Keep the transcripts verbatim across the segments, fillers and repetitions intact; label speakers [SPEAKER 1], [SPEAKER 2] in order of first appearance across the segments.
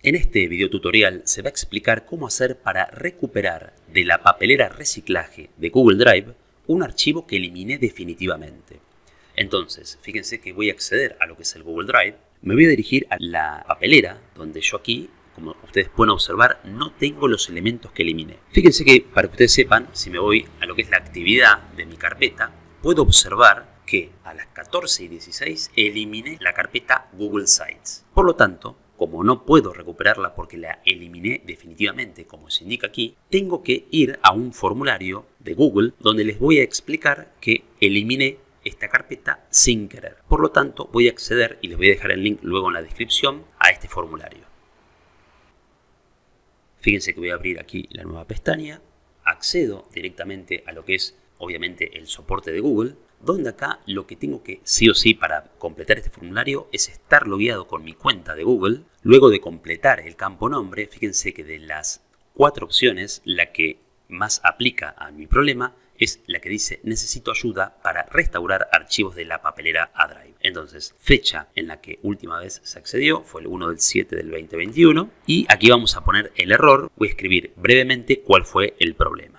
[SPEAKER 1] En este video tutorial se va a explicar cómo hacer para recuperar de la papelera reciclaje de Google Drive un archivo que eliminé definitivamente. Entonces, fíjense que voy a acceder a lo que es el Google Drive, me voy a dirigir a la papelera donde yo aquí, como ustedes pueden observar, no tengo los elementos que eliminé. Fíjense que, para que ustedes sepan, si me voy a lo que es la actividad de mi carpeta, puedo observar que a las catorce y dieciséis eliminé la carpeta Google Sites. Por lo tanto, como no puedo recuperarla porque la eliminé definitivamente, como se indica aquí, tengo que ir a un formulario de Google donde les voy a explicar que eliminé esta carpeta sin querer. Por lo tanto, voy a acceder, y les voy a dejar el link luego en la descripción, a este formulario. Fíjense que voy a abrir aquí la nueva pestaña, accedo directamente a lo que es, obviamente, el soporte de Google, donde acá lo que tengo que, sí o sí, para completar este formulario es estar logueado con mi cuenta de Google. Luego de completar el campo nombre, fíjense que de las cuatro opciones, la que más aplica a mi problema es la que dice necesito ayuda para restaurar archivos de la papelera A Drive. Entonces, fecha en la que última vez se accedió fue el uno del siete del veinte veintiuno y aquí vamos a poner el error. Voy a escribir brevemente cuál fue el problema.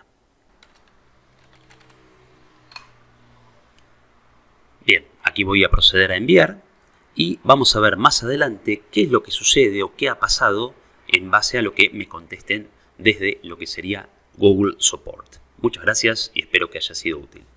[SPEAKER 1] Bien, aquí voy a proceder a enviar y vamos a ver más adelante qué es lo que sucede o qué ha pasado en base a lo que me contesten desde lo que sería Google Support. Muchas gracias y espero que haya sido útil.